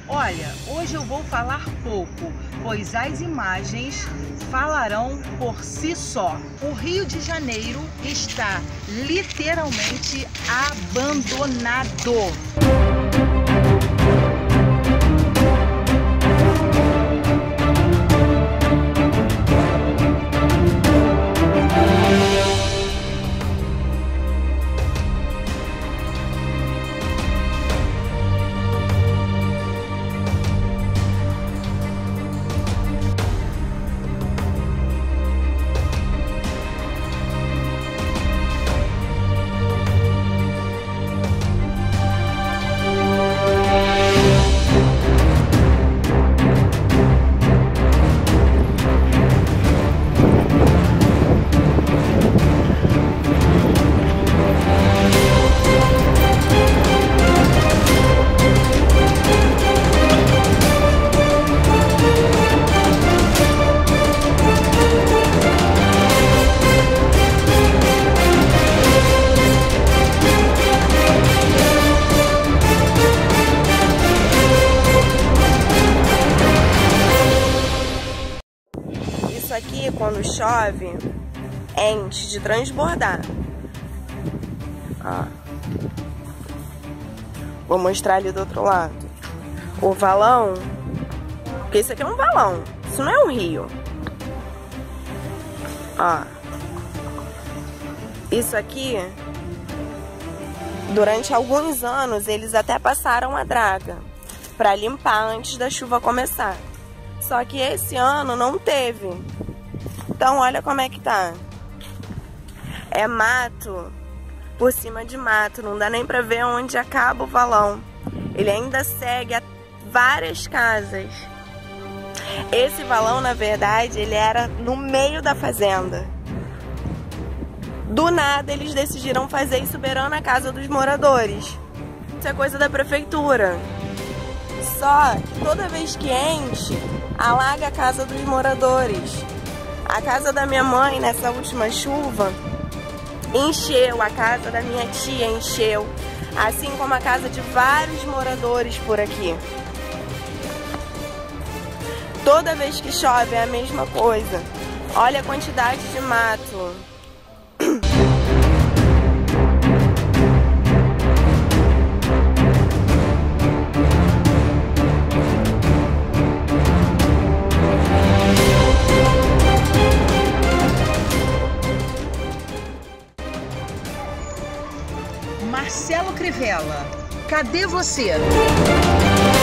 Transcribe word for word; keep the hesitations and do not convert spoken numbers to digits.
Olha, hoje eu vou falar pouco, pois as imagens falarão por si só. O Rio de Janeiro está literalmente abandonado. Isso aqui, quando chove, enche de transbordar. Ó. Vou mostrar ali do outro lado. O valão, porque isso aqui é um valão, isso não é um rio. Ó. Isso aqui, durante alguns anos, eles até passaram a draga para limpar antes da chuva começar. Só que esse ano não teve. Então olha como é que tá. É mato por cima de mato. Não dá nem pra ver onde acaba o valão. Ele ainda segue a várias casas. Esse valão, na verdade, ele era no meio da fazenda. Do nada eles decidiram fazer isso beirando a casa dos moradores. Isso é coisa da prefeitura. Só que toda vez que enche, alaga a casa dos moradores. A casa da minha mãe, nessa última chuva, encheu. A casa da minha tia encheu. Assim como a casa de vários moradores por aqui. Toda vez que chove é a mesma coisa. Olha a quantidade de mato. Marcelo Crivella, cadê você?